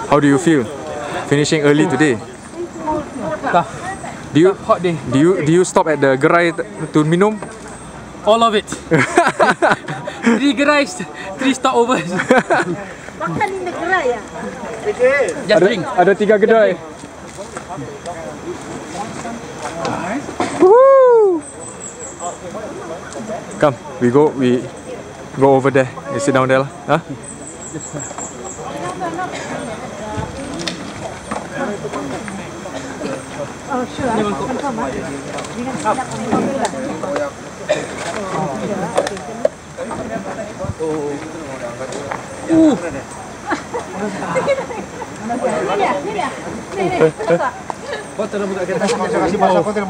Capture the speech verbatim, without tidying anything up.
How do you feel finishing early today? Tough. Do you Hot day. do you do you stop at the gerai to minum? All of it. Three gerai, three stopovers. Makan in the gerai ya? Just Ada, drink. ada tiga kedai. Woo! Come, we go, we go over there. You sit down there lah. Huh? Oh sure. Confirm ah. Dengan tidak confirm lah. Uh. Ni dia, ni dia. Ni ni. Kau terlalu tak kena.